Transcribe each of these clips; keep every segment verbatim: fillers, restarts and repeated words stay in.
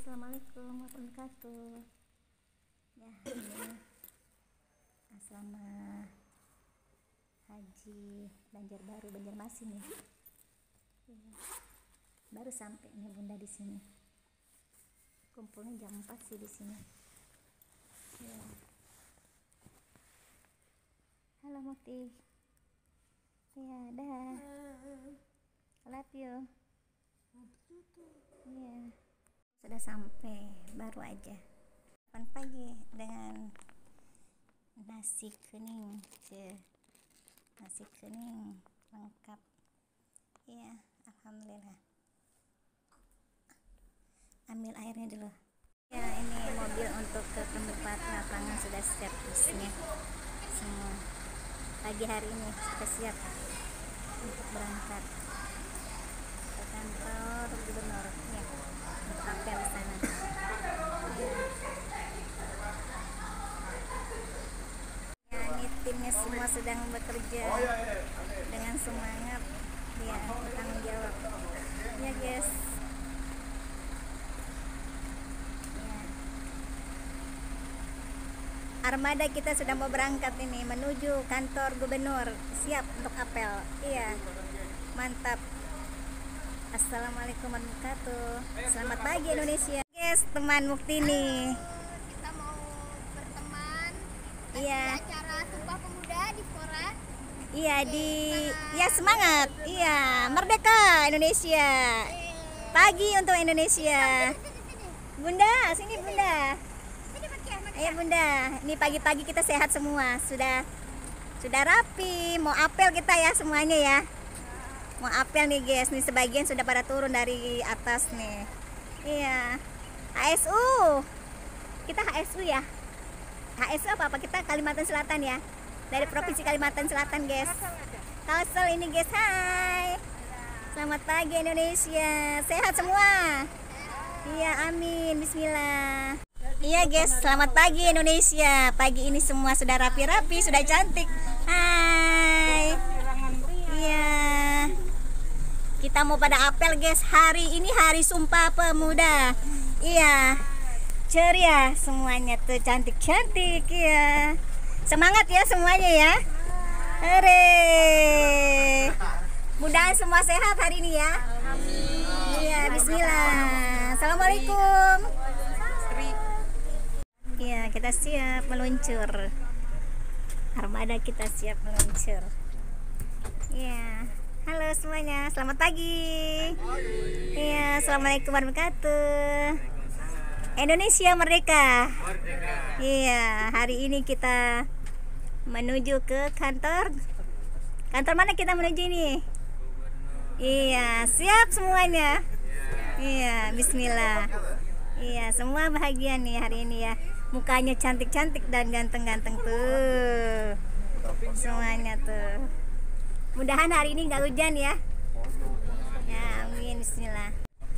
Assalamualaikum warahmatullahi wabarakatuh. Ya, ini asrama haji Banjarbaru, Banjarmasin nih. Ya, baru sampai nih Bunda di sini. Kumpulnya jam empat sih di sini. Ya. Halo Mukti. Ya, dah. Love you. Iya. Sudah sampai baru aja. Makan pagi dengan nasi kuning, ce. Nasi kuning lengkap. Iya, alhamdulillah. Ambil airnya dulu. Ya, ini mobil untuk ke tempat lapangan sudah siap busnya semua. Pagi hari ini sudah siap untuk berangkat ke kantor gubernur ya, untuk apel di sana. Ya, ini timnya semua sedang bekerja dengan semangat, ya, bertanggung jawab. Ya guys. Ya. Armada kita sudah mau berangkat ini menuju kantor gubernur, siap untuk apel. Iya, mantap. Assalamualaikum warahmatullahi wabarakatuh. Selamat pagi Indonesia. Guys, teman Mukti nih. Kita mau berteman. Iya. Acara Sumpah Pemuda di Fora. Iya di, ya semangat. Iya, merdeka Indonesia. Pagi untuk Indonesia. Bunda, sini Bunda. Ayo Bunda, ini pagi-pagi kita sehat semua. Sudah sudah rapi, mau apel kita ya semuanya ya. Mau apel nih guys, nih sebagian sudah pada turun dari atas nih. Iya. H S U. Kita H S U ya. H S U apa apa kita Kalimantan Selatan ya. Dari Provinsi Kalimantan Selatan guys. Kalsel ini guys. Hai. Selamat pagi Indonesia. Sehat semua. Iya, amin. Bismillah. Iya guys, selamat pagi Indonesia. Pagi ini semua sudah rapi-rapi, sudah cantik. Hai. Iya. Kita mau pada apel guys. Hari ini hari Sumpah Pemuda. Iya. Ceria semuanya tuh, cantik-cantik ya. Semangat ya semuanya ya. Hore. Mudahan semua sehat hari ini ya. Amin. Iya, bismillah. Assalamualaikum. Iya, kita siap meluncur. Armada kita siap meluncur. Iya. Halo semuanya, selamat pagi. Iya, assalamualaikum warahmatullahi wabarakatuh. Indonesia merdeka. Iya, hari ini kita menuju ke kantor. Kantor mana kita menuju ini? Iya, siap semuanya. Iya, bismillah. Iya, semua bahagia nih hari ini ya. Mukanya cantik-cantik dan ganteng-ganteng tuh. Semuanya tuh. Mudahan hari ini nggak hujan ya. Ya, amin, bismillah.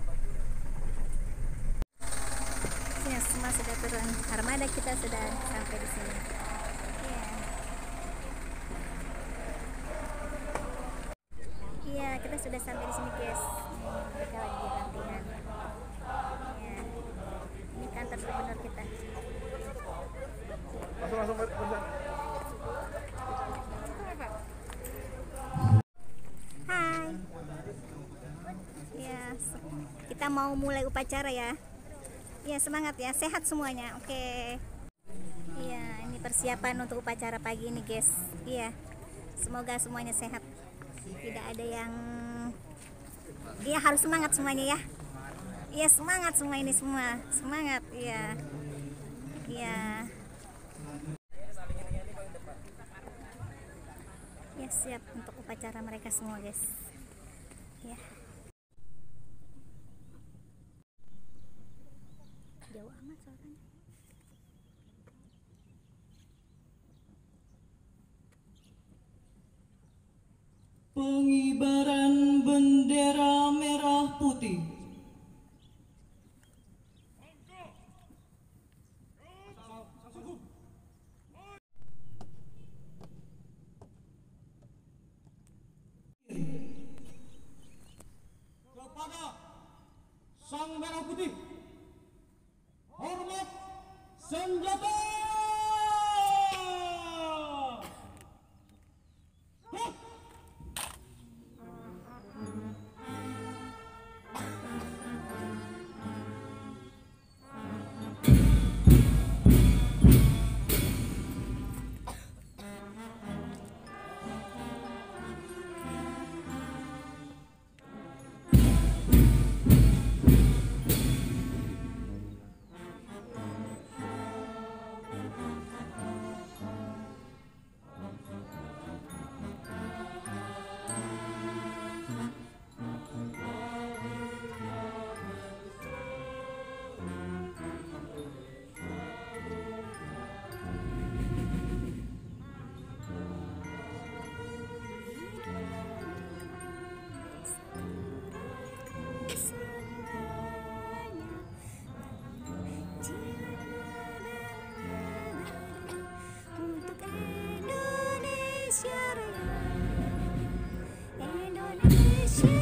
Ya, semua sudah turun. Armada kita sudah sampai di sini. Ya. Iya, kita sudah sampai di sini, guys. Nih, mereka lagi latihan. Ya. Ini kantor gubernur kita. Langsung langsung langsung. Hai. Ya, kita mau mulai upacara ya. Ya, semangat ya, sehat semuanya. Oke. Iya, ini persiapan untuk upacara pagi ini, guys. Iya. Semoga semuanya sehat. Tidak ada yang Iya, harus semangat semuanya ya. Iya, semangat semua ini semua. Semangat, iya. Iya. Ya, siap untuk upacara mereka semua, guys. Ya. Jauh amat soalnya. Pengibaran bendera merah putih. Kepada Sang Merah Putih. senjata. Untuk Indonesia Raya, Indonesia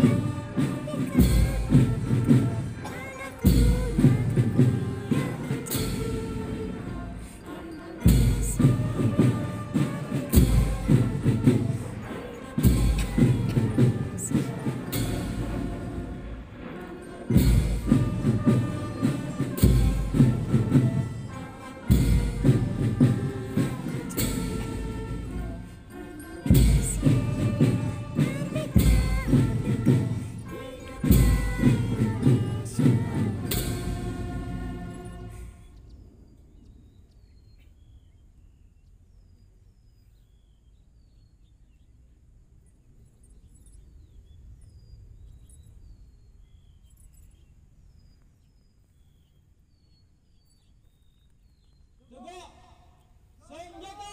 Tegak senjata.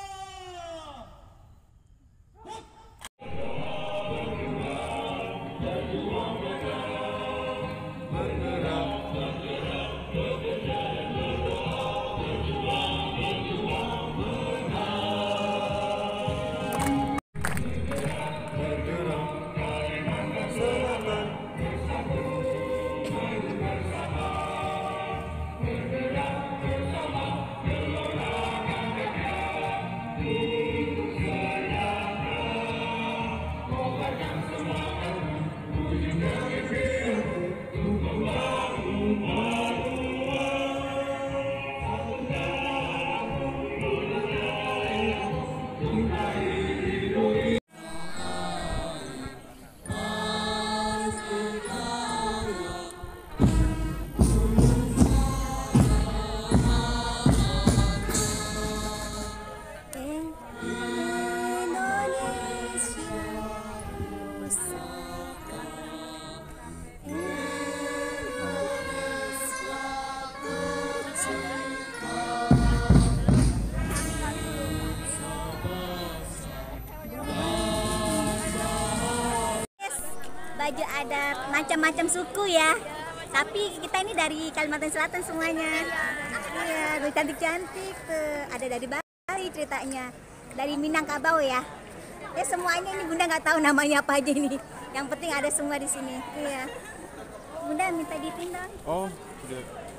Baju adat macam-macam suku ya, tapi kita ini dari Kalimantan Selatan semuanya. Iya, cantik-cantik tuh. Ada dari Bali ceritanya, dari Minangkabau ya. Ya semuanya ini Bunda nggak tahu namanya apa aja ini. Yang penting ada semua di sini. Iya. Bunda minta ditindang. Oh, udah.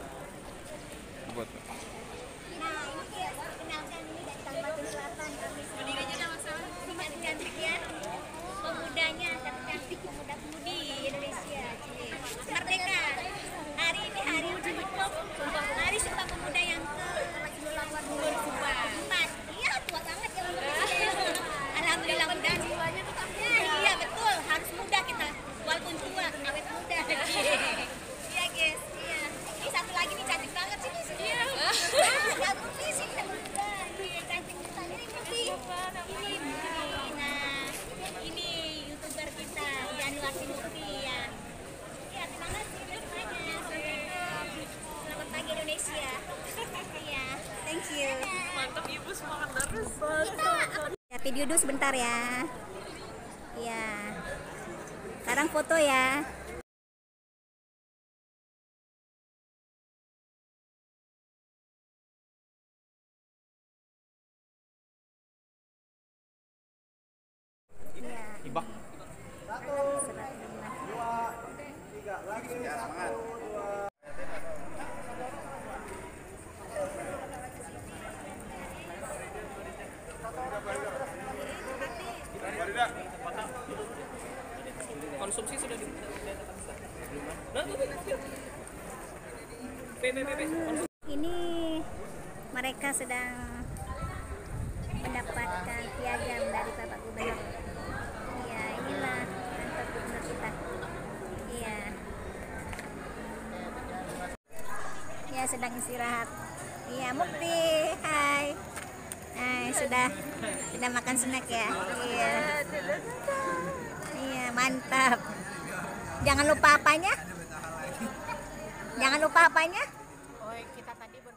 Buat. Nah, ini ya, kenalkan ini dari Kalimantan Selatan. Kami semua cantik-cantik ya. Pemudanya cantik-cantik, pemuda-pemudi Indonesia. Merdeka. Hari ini hari hari Sumpah Pemuda yang ke empat. Iya, tua banget ya Indonesia. Alhamdulillah muda jiwanya tetap. Iya, betul. Harus muda kita. Walaupun tua, awet muda. Iya, guys. Iya. Ini satu lagi nih cantik banget sih. Iya. Ya, Putih sih kita muda. Iya, cantik kita. Ini Putih. Ini Putih. Nah, ini YouTuber kita, Januari Murti ya. Iya, terima kasih semuanya. Selamat pagi Indonesia. Iya, thank you. Mantap ibu, semangat terus. Ya, video dulu sebentar ya. Iya. Sekarang foto ya. Iya. Ibak. Semangat. konsumsi sudah di Nah, tuh, tuh, tuh. P, P, P, P. Ini mereka sedang mendapatkan piagam dari Bapak Gubernur. Iya, inilah kantor gubernur kita. Iya. Ya, sedang istirahat. Iya, Mukti. Hai. Hai, sudah sudah makan snack ya. Iya. Iya, mantap. Jangan lupa apanya? Jangan lupa apanya? Oh, kita tadi ber